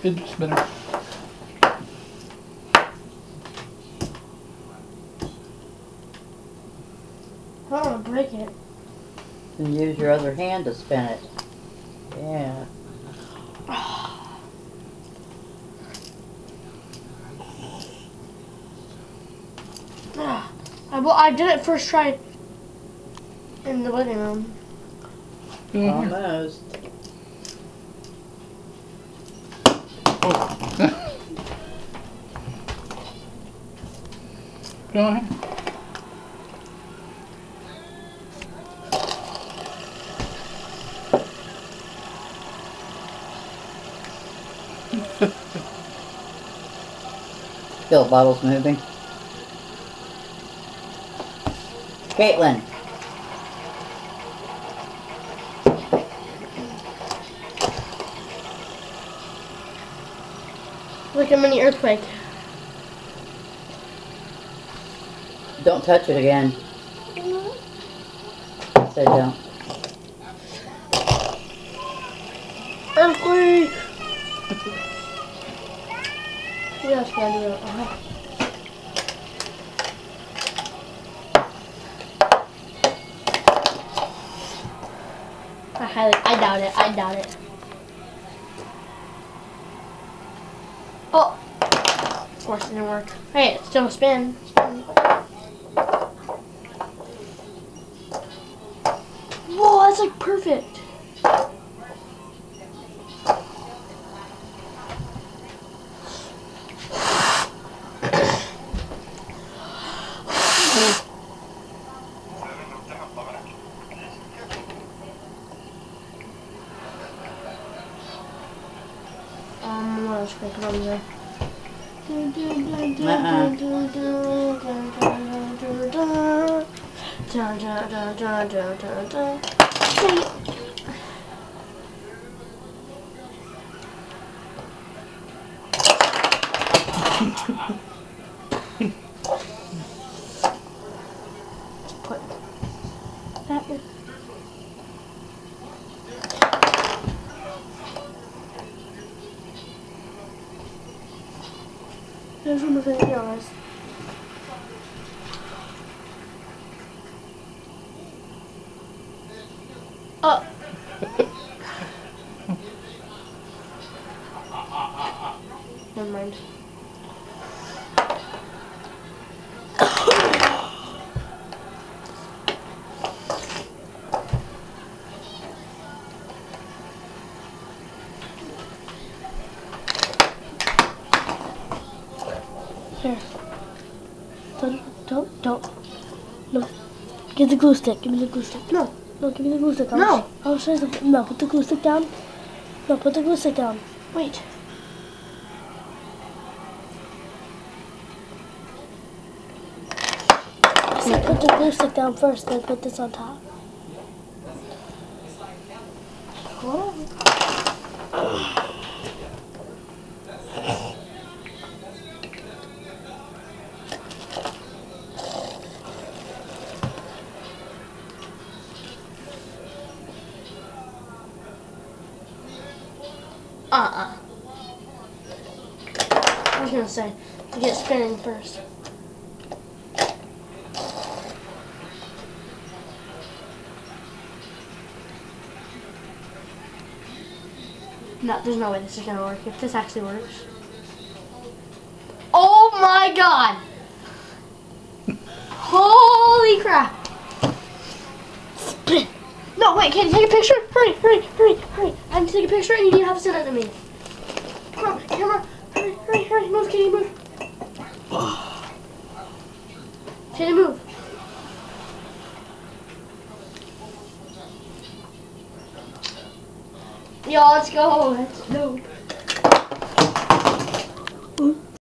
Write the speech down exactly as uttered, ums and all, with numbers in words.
fidget spinner. I don't want to break it. And use your other hand to spin it. Yeah. I, well, I did it first try in the living room. Mm-hmm. Almost. Oh. Go ahead. Still, bottle's moving. Caitlin. Like a mini earthquake. Don't touch it again. I said don't. Earthquake! Yeah, it's gonna do it. Uh-huh. I highly, I doubt it. I doubt it. Oh, of course it didn't work. Hey, it's still a spin. spin. Whoa, that's like perfect. Um, what else can I put on there? Put that in. There's one of the yours. Oh. Never mind. Here. Don't, don't, don't. No. Get the glue stick. Give me the glue stick. No. No, give me the glue stick. I'll No. I'll show you something. No, put the glue stick down. No, put the glue stick down. Wait. I said put the glue stick down first, then put this on top. Uh-uh. I was gonna say, to get spinning first. No, there's no way this is gonna work. If this actually works. Oh my god! Holy crap! Spin! No, wait, can you take a picture? Hurry, hurry, hurry, hurry. I have to take a picture and you need to have to send it to me. Come on, camera. Hurry, hurry, hurry. Move, Katie, move. Katie, move. Yo, let's go. Let's go.